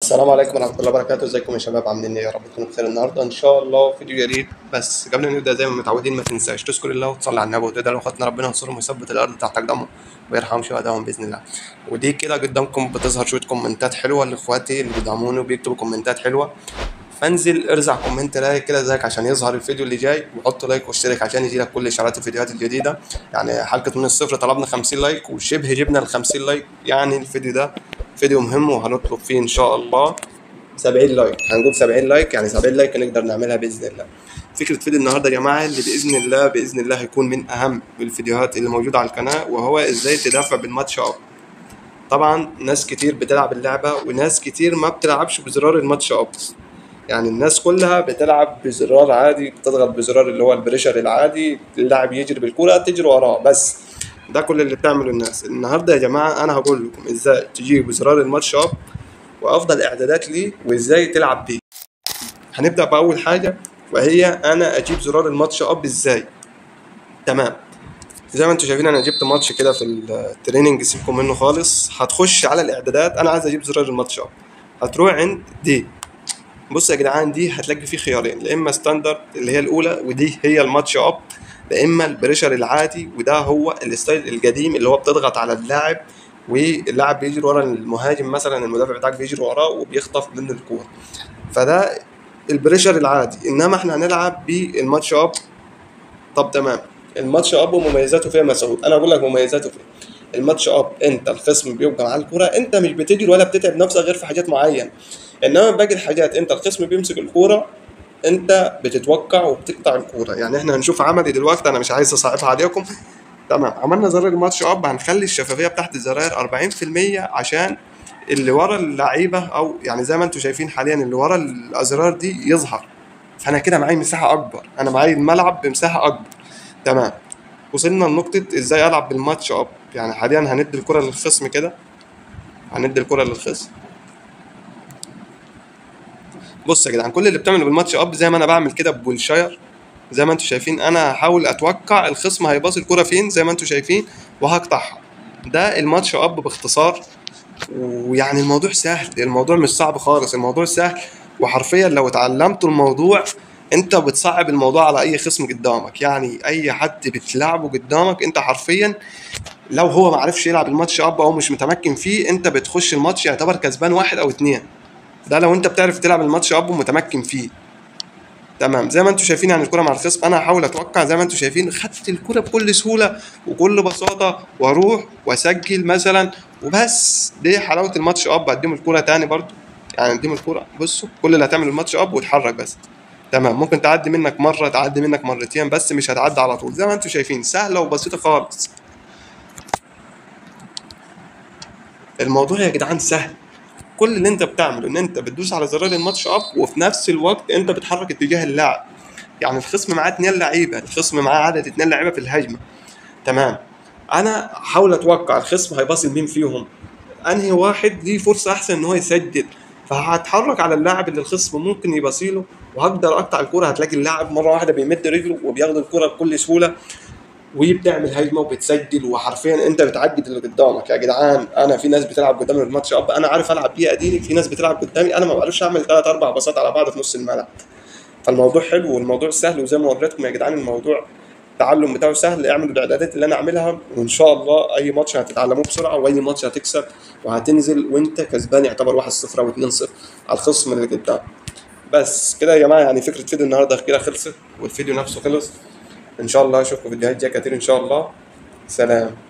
السلام عليكم ورحمة الله وبركاته، ازيكم يا شباب؟ عاملين ايه؟ يا رب تكونوا بخير. النهارده ان شاء الله فيديو جديد، بس قبل ما نبدأ زي ما متعودين ما تنساش تذكر الله وتصلي على النبي وتدعي لاخواتنا ربنا ينصرهم ويثبت الارض تحت اقدامهم ويرحم شهدائهم باذن الله. ودي كده قدامكم بتظهر شوية كومنتات حلوة لاخواتي اللي بيدعموني وبيكتبوا كومنتات حلوة، فانزل ارزع كومنت لايك كده زيك عشان يظهر الفيديو اللي جاي، وحط لايك واشترك عشان يجيلك كل اشعارات الفيديوهات الجديده. يعني حلقه من الصفر طلبنا 50 لايك وشبه جبنا ال 50 لايك، يعني الفيديو ده فيديو مهم وهنطلب فيه ان شاء الله 70 لايك. هنجيب 70 لايك، يعني 70 لايك نقدر نعملها باذن الله. فكره فيديو النهارده يا جماعه اللي باذن الله هيكون من اهم الفيديوهات اللي موجوده على القناه، وهو ازاي تدافع بالماتش اب. طبعا ناس كتير بتلعب اللعبه وناس كتير ما بتلعبش بزرار الماتش اب. يعني الناس كلها بتلعب بزرار عادي، بتضغط بزرار اللي هو البريشر العادي، اللاعب يجري بالكرة تجري وراه بس. ده كل اللي بتعمله الناس. النهارده يا جماعة أنا هقول لكم إزاي تجيبوا زرار الماتش أب وأفضل إعدادات ليه وإزاي تلعب بيه. هنبدأ بأول حاجة، وهي أنا أجيب زرار الماتش أب إزاي. تمام، زي ما انتم شايفين انا جبت ماتش كده في التريننج، سيبكم منه خالص. هتخش على الاعدادات، انا عايز اجيب زرار الماتش اب، هتروح عند دي. بص يا جدعان، دي هتلاقي فيه خيارين، يا اما ستاندرد اللي هي الاولى ودي هي الماتش اب، يا اما البريشر العادي وده هو الستايل القديم اللي هو بتضغط على اللاعب واللاعب بيجري ورا المهاجم، مثلا المدافع بتاعك بيجري وراه وبيخطف منه الكوره. فده البريشر العادي، انما احنا هنلعب بالماتش اب. طب تمام، الماتش اب ومميزاته فيها مسعود. انا اقول لك مميزاته فيه. الماتش اب انت الخصم بيبقى معاه الكوره، انت مش بتجري ولا بتتعب نفسك غير في حاجات معينه، انما باقي الحاجات انت الخصم بيمسك الكوره، انت بتتوقع وبتقطع الكوره. يعني احنا هنشوف عملي دلوقتي، انا مش عايز اصعبها عليكم. تمام، عملنا زرار الماتش اب، هنخلي الشفافيه بتاعت الزراير 40% عشان اللي ورا اللعيبه، او يعني زي ما انتم شايفين حاليا اللي ورا الازرار دي يظهر. فانا كده معايا مساحه اكبر، انا معايا الملعب بمساحه اكبر. تمام، وصلنا لنقطه ازاي العب بالماتش اب. يعني حاليا هندي الكره للخصم كده، هندي الكره للخصم. بص يا جدعان، كل اللي بتعمله بالماتش اب زي ما انا بعمل كده بولشاير، زي ما انتم شايفين انا هحاول اتوقع الخصم هيباصي الكره فين زي ما انتم شايفين وهقطعها. ده الماتش اب باختصار. ويعني الموضوع سهل، الموضوع مش صعب خالص، الموضوع سهل. وحرفيا لو اتعلمت الموضوع انت بتصعب الموضوع على اي خصم قدامك. يعني اي حد بتلعبه قدامك انت حرفيا لو هو معرفش يلعب الماتش اب او مش متمكن فيه، انت بتخش الماتش يعتبر كسبان واحد او اتنين. ده لو انت بتعرف تلعب الماتش اب ومتمكن فيه. تمام، زي ما انتم شايفين يعني الكره مع الخصم، انا هحاول اتوقع زي ما انتم شايفين، خدت الكره بكل سهوله وكل بساطه واروح واسجل مثلا وبس. دي حلاوه الماتش اب. اديهم الكره تاني برضو، يعني اديهم الكره. بصوا كل اللي هتعمل الماتش اب وتحرك بس. تمام، ممكن تعدي منك مره، تعدي منك مرتين، بس مش هتعدي على طول. زي ما انتم شايفين سهله وبسيطه خالص. الموضوع يا جدعان سهل. كل اللي انت بتعمله ان انت بتدوس على زرار الماتش اب وفي نفس الوقت انت بتحرك اتجاه اللاعب. يعني الخصم معاه 2 لعيبه، الخصم معاه عدد 2 لعيبه في الهجمه. تمام، انا هحاول اتوقع الخصم هيباصي لمين فيهم، انهي واحد ليه فرصه احسن ان هو يسجل. فهتحرك على اللاعب اللي الخصم ممكن يباصيله وهقدر اقطع الكره. هتلاقي اللاعب مره واحده بيمد رجله وبياخد الكره بكل سهوله وبتعمل هجمه وبتسجل، وحرفيا انت بتعجد اللي قدامك. يا جدعان انا في ناس بتلعب قدامي الماتش اب، انا عارف العب بيه اديني، في ناس بتلعب قدامي انا ما بعرفش اعمل 3 4 باصات على بعض في نص الملعب. فالموضوع حلو والموضوع سهل، وزي ما وريتكم يا جدعان الموضوع التعلم بتاعه سهل. اعملوا الاعدادات اللي انا اعملها وان شاء الله اي ماتش هتتعلموه بسرعه، واي ماتش هتكسب وهتنزل وانت كسبان يعتبر 1-0 او 2-0 على الخصم اللي قدام. بس كده يا جماعه، يعني فكره فيديو النهارده كده خلصت والفيديو نفسه خلص. ان شاء الله اشوفكم فيديوهات جايه كتير ان شاء الله. سلام.